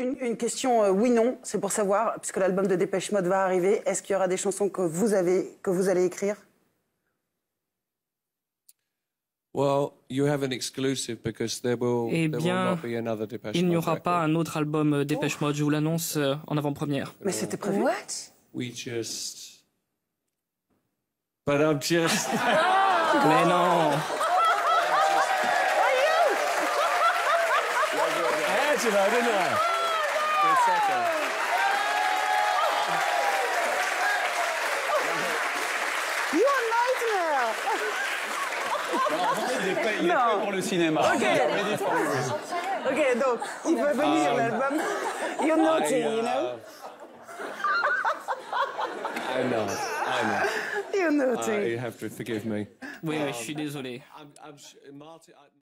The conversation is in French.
Une question oui-non, c'est pour savoir, puisque l'album de Dépêche Mode va arriver, est-ce qu'il y aura des chansons que vous allez écrire? Eh bien, il n'y aura pas un autre album Dépêche Mode, je vous l'annonce en avant-première. Mais c'était prévu. What? Mais non. Il est prêt pour le cinéma. Ok, donc, il va venir l'album. You're naughty, you know? I know. You're naughty. You have to forgive me. Oui, je suis désolé.